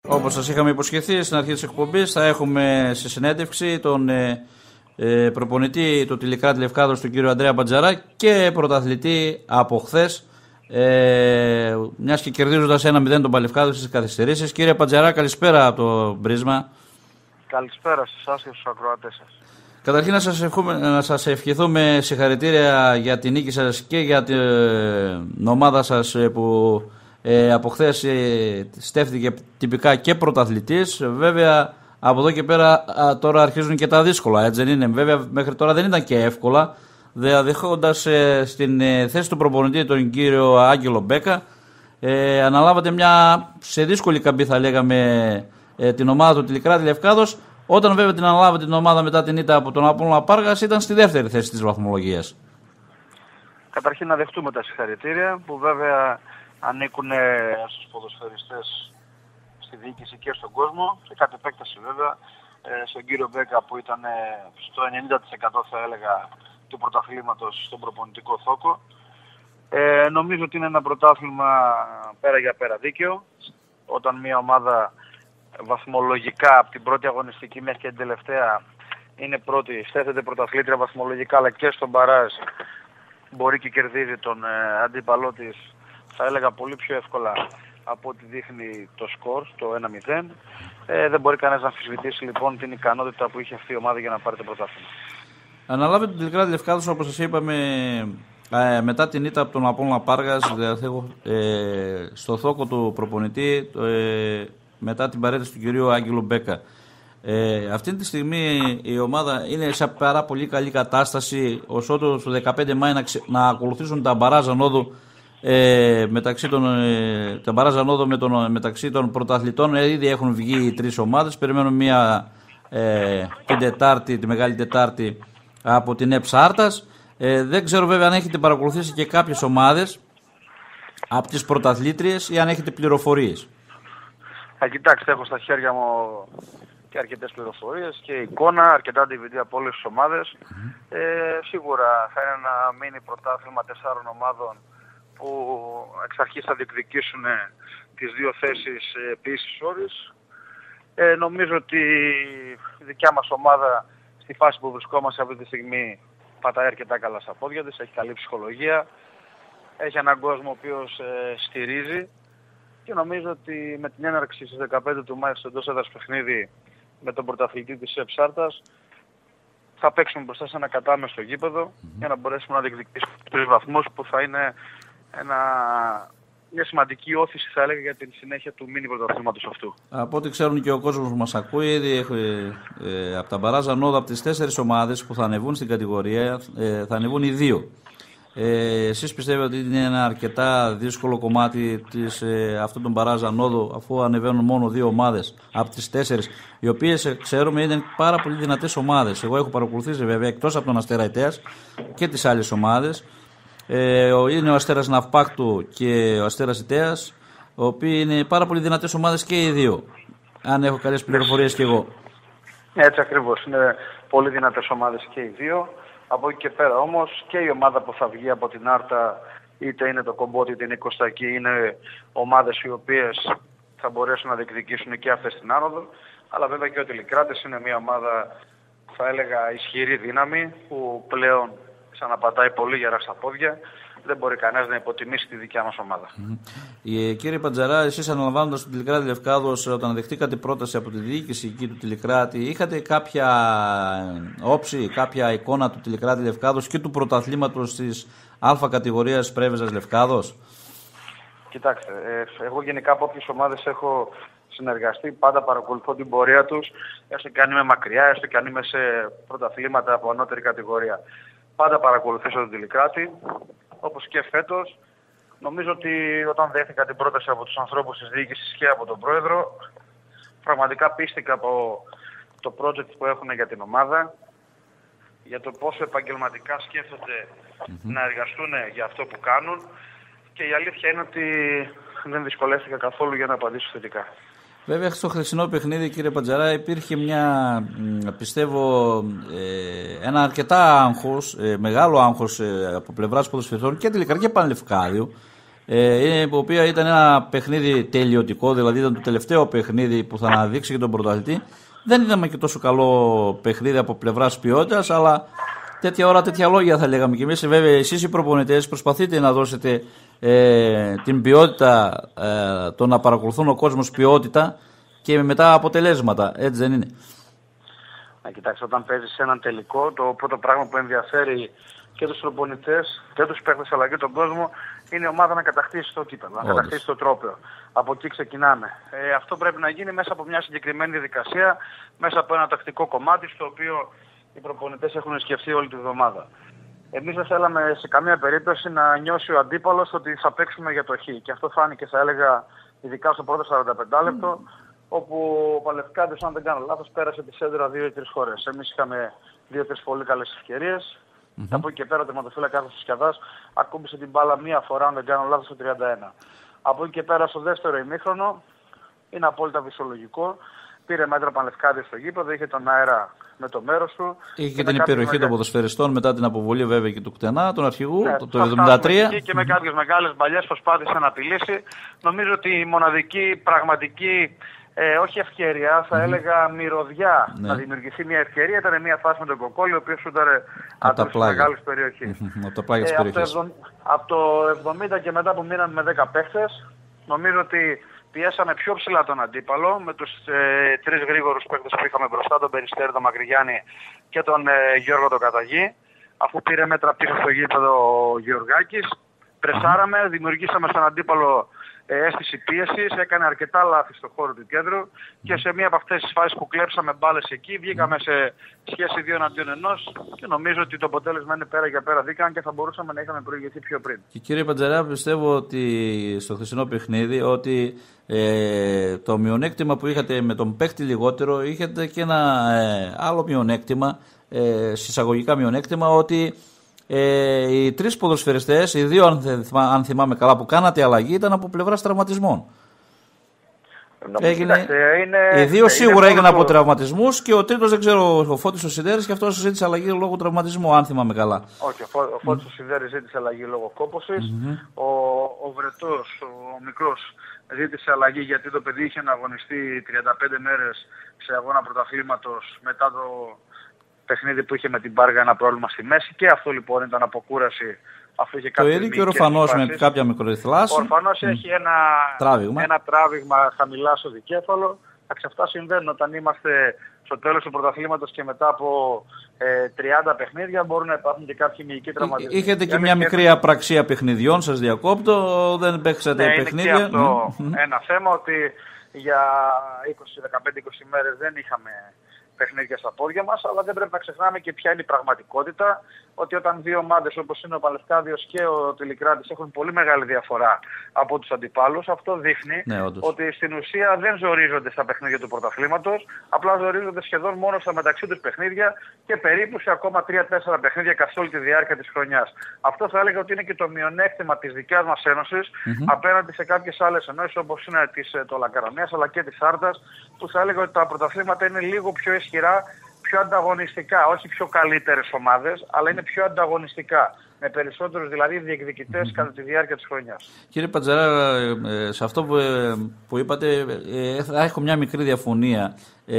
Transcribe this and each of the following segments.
Όπως σας είχαμε υποσχεθεί στην αρχή της εκπομπής, θα έχουμε σε συνέντευξη τον προπονητή του Τηλικράτη Λευκάδος, τον κύριο Ανδρέα Μπατζαρά, και πρωταθλητή από χθες, μιας και κερδίζοντας 1-0 τον Παλευκάδο στις καθυστερήσεις. Κύριε Μπατζαρά, καλησπέρα από το Μπρίσμα. Καλησπέρα σε εσάς και στους ακροατές σας. Καταρχήν να σας ευχηθούμε συγχαρητήρια για την νίκη σας και για την ομάδα σας που από χθες στέφθηκε τυπικά και πρωταθλητής. Βέβαια από εδώ και πέρα τώρα αρχίζουν και τα δύσκολα, έτσι δεν είναι? Βέβαια μέχρι τώρα δεν ήταν και εύκολα, διαδεχόντας στην θέση του προπονητή τον κύριο Άγγελο Μπέκα. Αναλάβατε μια σε δύσκολη καμπή, θα λέγαμε, την ομάδα του Τηλικράτη Λευκάδος. Όταν βέβαια την αναλάβατε την ομάδα μετά την ήττα από τον Απόλλωνα Πάργας, ήταν στη δεύτερη θέση της βαθμολογίας. Καταρχήν να δεχτούμε τα συγχαρητήρια που βέβαια ανήκουν στους ποδοσφαιριστές στη διοίκηση και στον κόσμο, και κατ' επέκταση βέβαια στον κύριο Μπέκα που ήταν στο 90% θα έλεγα του πρωταθλήματος στον προπονητικό θόκο. Νομίζω ότι είναι ένα πρωτάθλημα πέρα για πέρα δίκαιο, όταν μια ομάδα βαθμολογικά από την πρώτη αγωνιστική μέχρι και την τελευταία είναι πρώτη, στέφεται πρωταθλήτρια βαθμολογικά, αλλά και στον μπαράζ μπορεί και κερδίζει τον αντίπαλό της, θα έλεγα πολύ πιο εύκολα από ό,τι δείχνει το σκορ, το 1-0. Δεν μπορεί κανένας να αμφισβητήσει λοιπόν την ικανότητα που είχε αυτή η ομάδα για να πάρει το πρωτάθλημα. Αναλάβετε τον Τηλικράτη Λευκάδος, όπως σας είπαμε, μετά την ήττα από τον Απόλλωνα Πάργας, στο θόκο του προπονητή, μετά την παρέτηση του κυρίου Άγγελου Μπέκα. Αυτή τη στιγμή η ομάδα είναι σε πάρα πολύ καλή κατάσταση, ωστόσο στο 15 Μάη να ακολουθήσουν τα μπαράζ ανόδου μεταξύ των πρωταθλητών. Ήδη έχουν βγει οι τρεις ομάδες. Περιμένουν μία την Τετάρτη, τη Μεγάλη Τετάρτη, από την ΕΠΣ Άρτας. Δεν ξέρω βέβαια αν έχετε παρακολουθήσει και κάποιες ομάδες από τις πρωταθλήτριες ή αν έχετε πληροφορίες. Κοιτάξτε, έχω στα χέρια μου και αρκετές πληροφορίες και εικόνα, αρκετά DVD από όλες τις ομάδες. Σίγουρα θα είναι ένα μίνι πρωτάθλημα 4 ομάδων που εξ αρχής θα διεκδικήσουν τις δύο θέσεις επίσης όρης. Νομίζω ότι η δικιά μας ομάδα στη φάση που βρισκόμαστε αυτή τη στιγμή πατάει αρκετά καλά στα πόδια της, έχει καλή ψυχολογία, έχει έναν κόσμο ο οποίος στηρίζει, και νομίζω ότι με την έναρξη στις 15 του Μάη στο εντός έδρας παιχνίδι με τον πρωταθλητή της ΕΠΣ Άρτας θα παίξουμε μπροστά σε ένα κατάμεστο γήπεδο για να μπορέσουμε να διεκδικήσουμε τους βαθμούς που θα είναι μια σημαντική όθηση, θα έλεγα, για την συνέχεια του μίνι πρωταθλήματος αυτού. Από ό,τι ξέρουν και ο κόσμος που μας ακούει, ήδη από τα μπαράζ ανώδου, από τις 4 ομάδες που θα ανεβούν στην κατηγορία, θα ανεβούν οι 2. Εσείς πιστεύετε ότι είναι ένα αρκετά δύσκολο κομμάτι αυτού των μπαράζ ανώδου, αφού ανεβαίνουν μόνο 2 ομάδες από τις 4, οι οποίες ξέρουμε είναι πάρα πολύ δυνατές ομάδες? Εγώ έχω παρακολουθήσει βέβαια, εκτός από τον Αστέρα Ιτέας, και τις άλλες ομάδες. Είναι ο Αστέρας Ναυπάκτου και ο Αστέρας Ιτέας, οι οποίοι είναι πάρα πολύ δυνατές ομάδες και οι 2, αν έχω καλές πληροφορίες και εγώ. Έτσι ακριβώς, είναι πολύ δυνατές ομάδες και οι 2. Από εκεί και πέρα όμως και η ομάδα που θα βγει από την Άρτα, είτε είναι το Κομπότι είτε είναι η Κωστακή, είναι ομάδες οι οποίες θα μπορέσουν να διεκδικήσουν και αυτές την άνοδο. Αλλά βέβαια και ο Τηλικράτης είναι μια ομάδα, θα έλεγα, ισχυρή δύναμη, που πλέον ξαναπατάει πολύ γερά στα πόδια. Δεν μπορεί κανένας να υποτιμήσει τη δικιά μας ομάδα. Κύριε Μπατζαρά, εσείς αναλαμβάνοντας τον Τηλικράτη Λευκάδος, όταν δεχτήκατε πρόταση από τη διοίκηση εκεί του Τηλικράτη, είχατε κάποια όψη, κάποια εικόνα του Τηλικράτη Λευκάδος και του πρωταθλήματος της Α κατηγορίας Πρέβεζας Λευκάδος? Κοιτάξτε, εγώ γενικά από όποιες ομάδες έχω συνεργαστεί, πάντα παρακολουθώ την πορεία τους, έστω και αν είμαι μακριά, έστω και αν είμαι σε πρωταθλήματα από ανώτερη κατηγορία. Πάντα παρακολουθήσω τον Τηλικράτη, όπως και φέτος. Νομίζω ότι όταν δέχτηκα την πρόταση από τους ανθρώπους της διοίκησης και από τον πρόεδρο, πραγματικά πίστηκα από το project που έχουν για την ομάδα, για το πόσο επαγγελματικά σκέφτονται να εργαστούν για αυτό που κάνουν, και η αλήθεια είναι ότι δεν δυσκολεύτηκα καθόλου για να απαντήσω θετικά. Βέβαια, στο χθεσινό παιχνίδι, κύριε Μπατζαρά, υπήρχε πιστεύω, ένα αρκετά άγχος, μεγάλο άγχος από πλευράς ποδοσφαιριστών και τελικά και Πανλευκάδιου, η οποία ήταν ένα παιχνίδι τελειωτικό, δηλαδή ήταν το τελευταίο παιχνίδι που θα αναδείξει και τον πρωταθλητή. Δεν είδαμε και τόσο καλό παιχνίδι από πλευράς ποιότητας, αλλά τέτοια ώρα τέτοια λόγια θα λέγαμε και εμείς. Βέβαια, εσείς οι προπονητές προσπαθείτε να δώσετε την ποιότητα, το να παρακολουθούν ο κόσμος ποιότητα και μετά αποτελέσματα. Έτσι δεν είναι? Να κοιτάξτε, όταν παίζεις έναν τελικό, το πρώτο πράγμα που ενδιαφέρει και τους προπονητές και τους παίκτες αλλά και τον κόσμο είναι η ομάδα να κατακτήσει το κύπελλο, να κατακτήσει το τρόπαιο. Από εκεί ξεκινάμε. Αυτό πρέπει να γίνει μέσα από μια συγκεκριμένη διαδικασία, μέσα από ένα τακτικό κομμάτι, στο οποίο οι προπονητές έχουν σκεφτεί όλη τη βδομάδα. Εμείς δεν θέλαμε σε καμία περίπτωση να νιώσει ο αντίπαλος ότι θα παίξουμε για το χ. Και αυτό φάνηκε, θα έλεγα, ειδικά στο πρώτο 45 λεπτό, όπου ο Παλευκάντης, αν δεν κάνω λάθος, πέρασε τη σέντρα 2-3 φορές. Εμείς είχαμε 2-3 πολύ καλές ευκαιρίες. Από εκεί και πέρα ο τερματοφύλακας ο Σισκιαδάς ακούμπησε την μπάλα μία φορά, αν δεν κάνω λάθος, στο 31. Από εκεί και πέρα στο δεύτερο ημίχρονο, είναι απόλυτα φυσιολογικό. Πήρε μέτρα Πανλευκάδης στο γήπεδο, είχε τον αέρα με το μέρος του. Είχε και την υπεροχή των ποδοσφαιριστών μετά την αποβολή βέβαια και του κτενά, τον αρχηγού, το 73. Και με κάποιες μεγάλες μπαλιές προσπάθησε να απειλήσει. Νομίζω ότι η μοναδική πραγματική, όχι ευκαιρία, θα έλεγα μυρωδιά να δημιουργηθεί μια ευκαιρία. Ήταν μια φάση με τον Κοκόλη, ο οποίος σούταρε από τα μεγάλες περιοχές. Από το 70 και μετά που μείναμε με 10 παίχτες, νομίζω ότι πιέσαμε πιο ψηλά τον αντίπαλο με τους τρεις γρήγορους παίκτες που είχαμε μπροστά, τον Περιστέρη, τον Μακρυγιάννη και τον Γιώργο τον Καταγή. Αφού πήρε μέτρα πίσω στο γήπεδο ο Γεωργάκης, πρεσάραμε, δημιουργήσαμε στον αντίπαλο αίσθηση πίεσης, έκανε αρκετά λάθη στο χώρο του κέντρου και σε μία από αυτές τις φάσεις που κλέψαμε μπάλες εκεί, βγήκαμε σε σχέση 2-1 και νομίζω ότι το αποτέλεσμα είναι πέρα για πέρα δίκαν και θα μπορούσαμε να είχαμε προηγηθεί πιο πριν. Και κύριε Παντζαρά, πιστεύω ότι στο χθεσινό παιχνίδι ότι το μειονέκτημα που είχατε με τον παίκτη λιγότερο, είχατε και ένα άλλο μειονέκτημα, συσσαγωγικά μειονέκτημα, ότι οι τρεις ποδοσφαιριστές, οι δύο αν θυμάμαι καλά που κάνατε αλλαγή, ήταν από πλευράς τραυματισμών. Οι δύο σίγουρα έγιναν από τραυματισμούς και ο τρίτος δεν ξέρω, ο Φώτης ο Σιδέρης, και αυτός ζήτησε αλλαγή λόγω τραυματισμού, αν θυμάμαι καλά. Όχι, ο Φώτης ο Σιδέρης ζήτησε αλλαγή λόγω κόπωσης. Ο Βρετός, ο μικρός, ζήτησε αλλαγή γιατί το παιδί είχε να αγωνιστεί 35 μέρες σε αγώνα πρωταθλήματος μετά το παιχνίδι που είχε με την Πάργα, ένα πρόβλημα στη μέση, και αυτό λοιπόν ήταν αποκούραση. Το ίδιο και ο Ορφανός με κάποια μικροδιθλάση. Ο Ορφανός έχει ένα τράβηγμα χαμηλά στο δικέφαλο. Αυτά συμβαίνουν όταν είμαστε στο τέλος του πρωταθλήματος και μετά από 30 παιχνίδια μπορούν να υπάρχουν και κάποιοι μυϊκοί τραυματισμοί. Είχατε και μια μικρή απραξία παιχνιδιών, σας διακόπτω, δεν παίξατε παιχνίδια. Είναι και αυτό ένα θέμα, ότι για 15-20 μέρες δεν είχαμε παιχνίδια στα πόδια μας, αλλά δεν πρέπει να ξεχνάμε και ποια είναι η πραγματικότητα, ότι όταν δύο ομάδες όπως είναι ο Παλευκάδιος και ο Τηλικράτης έχουν πολύ μεγάλη διαφορά από τους αντιπάλους, αυτό δείχνει ότι στην ουσία δεν ζορίζονται στα παιχνίδια του πρωταθλήματος, απλά ζορίζονται σχεδόν μόνο στα μεταξύ τους παιχνίδια και περίπου σε ακόμα 3-4 παιχνίδια καθ' όλη τη διάρκεια της χρονιάς. Αυτό θα έλεγα ότι είναι και το μειονέκτημα της δικιάς μας ένωσης απέναντι σε κάποιες άλλες ενώσεις όπως είναι το Λακαρονίας αλλά και της Άρτας, που θα έλεγα ότι τα πρωταθλήματα είναι λίγο πιο ισχυρά, πιο ανταγωνιστικά, όχι πιο καλύτερες ομάδες, αλλά είναι πιο ανταγωνιστικά, με περισσότερους δηλαδή διεκδικητές κατά τη διάρκεια της χρονιάς. Κύριε Παντζαρά, σε αυτό που είπατε θα έχω μια μικρή διαφωνία.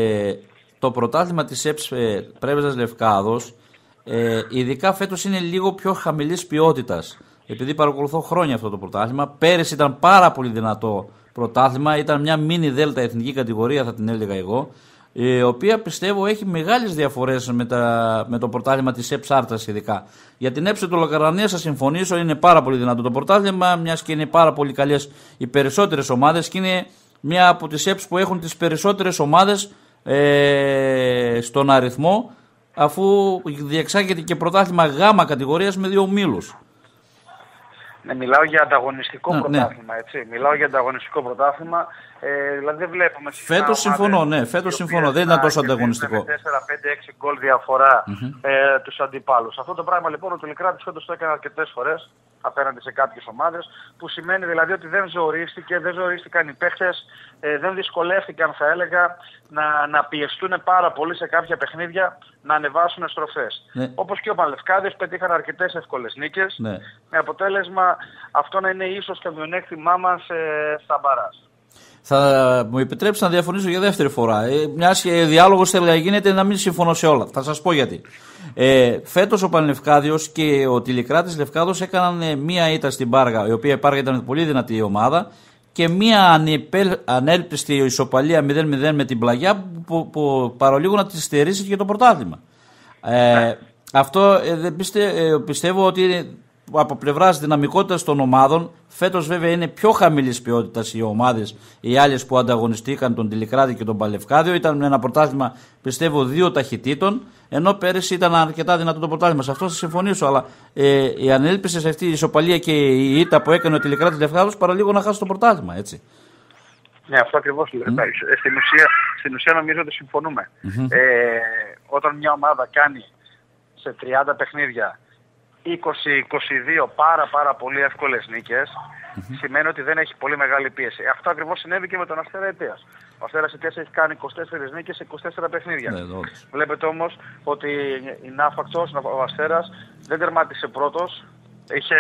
Το πρωτάθλημα της ΕΠΣ Πρέβεζας Λευκάδος, ειδικά φέτος είναι λίγο πιο χαμηλής ποιότητας. Επειδή παρακολουθώ χρόνια αυτό το πρωτάθλημα, πέρυσι ήταν πάρα πολύ δυνατό πρωτάθλημα, ήταν μια μίνι δέλτα εθνική κατηγορία θα την έλεγα εγώ, η οποία πιστεύω έχει μεγάλες διαφορές με το πρωτάθλημα της ΕΠΣ Άρτας ειδικά. Για την ΕΠΣ του Λακαρανία θα συμφωνήσω, είναι πάρα πολύ δυνατό το πρωτάθλημα, μιας και είναι πάρα πολύ καλές οι περισσότερες ομάδες και είναι μια από τις ΕΠΣ που έχουν τις περισσότερες ομάδες στον αριθμό, αφού διεξάγεται και πρωτάθλημα γάμα κατηγορίας με 2 ομίλους. Μιλάω για ανταγωνιστικό πρωτάθλημα, έτσι. Μιλάω για ανταγωνιστικό πρωτάθλημα. Δηλαδή δεν βλέπουμε φέτος συμφωνώ, φέτος συμφωνώ. Δεν ήταν τόσο ανταγωνιστικό. Με 4-5-6 γκολ διαφορά τους αντιπάλους. Αυτό το πράγμα λοιπόν ο Τηλικράτης φέτος το έκανε αρκετές φορές. απέναντι σε κάποιες ομάδες, που σημαίνει δηλαδή ότι δεν ζορίστηκαν οι παίχτες, δεν δυσκολεύτηκαν θα έλεγα να πιεστούν πάρα πολύ σε κάποια παιχνίδια, να ανεβάσουν στροφές. Ναι. Όπως και ο Πανλευκάδης πετύχαν αρκετές εύκολες νίκες, ναι, με αποτέλεσμα αυτό να είναι ίσως το μειονέκτημά μας στα μπαράζ. Θα μου επιτρέψει να διαφωνήσω για δεύτερη φορά. Μιας και διάλογος θέλει να γίνεται, να μην συμφωνώ σε όλα. Θα σας πω γιατί. Φέτος ο Πανλευκάδιος και ο Τηλικράτης Λευκάδος έκαναν μία ήττα στην Πάργα, η οποία η Πάργα ήταν πολύ δυνατή ομάδα, και μία ανέλπιστη ισοπαλία 0-0 με την Πλαγιά, που παρολίγο να τη στερήσει και το πρωτάθλημα. Αυτό πιστεύω ότι είναι από πλευράς δυναμικότητας των ομάδων. Φέτος βέβαια είναι πιο χαμηλής ποιότητας οι ομάδες, οι άλλες που ανταγωνιστήκαν τον Τηλικράτη και τον Παλευκάδιο. Ήταν ένα πρωτάθλημα, πιστεύω, 2 ταχυτήτων, ενώ πέρυσι ήταν αρκετά δυνατό το πρωτάθλημα. Σε αυτό θα συμφωνήσω, αλλά η ανέλπιση σε αυτή η ισοπαλία και η ήττα που έκανε ο Τηλικράτης Λευκάδος παραλίγο να χάσει το πρωτάθλημα, έτσι. Ναι, αυτό ακριβώς λέω. Στην ουσία νομίζω ότι συμφωνούμε. Όταν μια ομάδα κάνει σε 30 παιχνίδια 20-22 πάρα πολύ εύκολες νίκες, σημαίνει ότι δεν έχει πολύ μεγάλη πίεση. Αυτό ακριβώς συνέβη και με τον Αστέρα Αιτίας. Ο Αστέρας Αιτίας έχει κάνει 24 νίκες σε 24 παιχνίδια. Βλέπετε όμως ότι η Ναύακτος, ο Αστέρας, δεν τερμάτισε πρώτος, είχε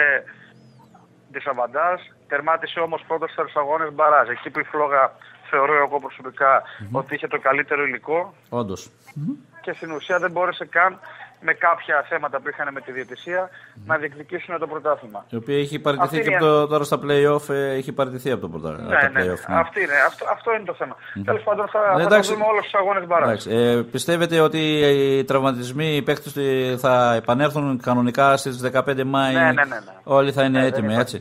δισαβαντάζ, τερμάτισε όμως πρώτος στους αγώνες μπαράζ. Εκεί που η Φλόγα θεωρώ εγώ προσωπικά ότι είχε το καλύτερο υλικό. Όντως. Και στην ουσία δεν μπόρεσε καν με κάποια θέματα που είχαν με τη διαιτησία να διεκδικήσουν το πρωτάθλημα. Η οποία έχει παραιτηθεί και τώρα στα play-off, έχει παραιτηθεί από το πρωτάθλημα. Ναι. Αυτό είναι το θέμα. Τέλος πάντων θα δούμε όλους τους αγώνες μπαράζ. Πιστεύετε ότι οι τραυματισμοί, οι παίκτες θα επανέλθουν κανονικά στις 15 Μάη? Ναι. Όλοι θα είναι έτοιμοι, έτσι.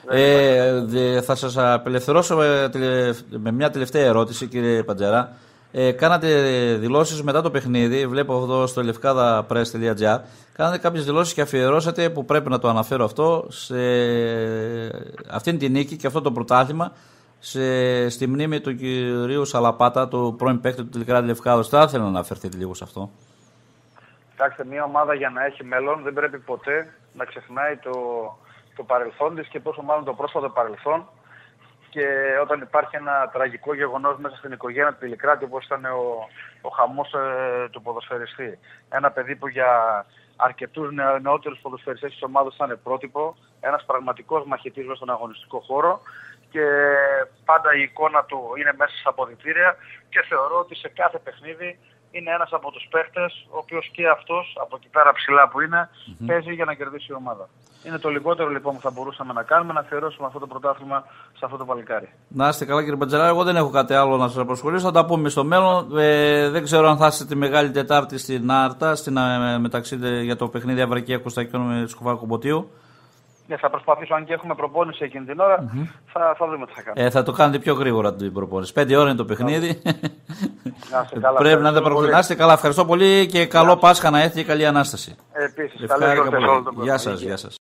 Θα σας απελευθερώσω με μια τελευταία ερώτηση, κύριε Παντζερά. Κάνατε δηλώσεις μετά το παιχνίδι, βλέπω εδώ στο lefkadapress.gr, κάνατε κάποιες δηλώσεις και αφιερώσατε, που πρέπει να το αναφέρω αυτό, σε αυτήν την νίκη και αυτό το πρωτάθλημα, στη μνήμη του κυρίου Σαλαπάτα, του πρώην παίκτη του Τηλικράτη Λευκάδος. Θα ήθελα να αναφερθείτε λίγο σε αυτό. Κοιτάξτε, μια ομάδα για να έχει μέλλον δεν πρέπει ποτέ να ξεχνάει το παρελθόν της και πόσο μάλλον το πρόσφατο παρελθόν. Και όταν υπάρχει ένα τραγικό γεγονός μέσα στην οικογένεια του Τηλικράτη, όπως ήταν ο χαμός του ποδοσφαιριστή. Ένα παιδί που για αρκετούς νεότερους ποδοσφαιριστές της ομάδας ήταν πρότυπο, ένας πραγματικός μαχητής μέσα στον αγωνιστικό χώρο, και πάντα η εικόνα του είναι μέσα στα αποδυτήρια, και θεωρώ ότι σε κάθε παιχνίδι είναι ένας από τους παίχτες, ο οποίος και αυτός, από εκεί πέρα ψηλά που είναι, παίζει για να κερδίσει η ομάδα. Είναι το λιγότερο λοιπόν που θα μπορούσαμε να κάνουμε, να αφιερώσουμε αυτό το πρωτάθλημα σε αυτό το παλικάρι. Να είστε καλά, κύριε Παντζερά. Εγώ δεν έχω κάτι άλλο να σας απασχολήσω. Θα τα πούμε στο μέλλον. Δεν ξέρω αν θα είστε τη Μεγάλη Τετάρτη στην Άρτα, μεταξύ για το παιχνίδι Αβρακία Κωστακιών με Σκουφά Κομποτίου. Ναι, θα προσπαθήσω, αν και έχουμε προπόνηση εκείνη την ώρα, θα δούμε τι θα κάνουμε. Θα το κάνετε πιο γρήγορα την προπόνηση. 5 ώρα είναι το παιχνίδι. Πρέπει να είστε καλά. Ευχαριστώ πολύ και καλό Πάσχα να έρθει και καλή Ανάσταση. Επίσης, Γεια σας.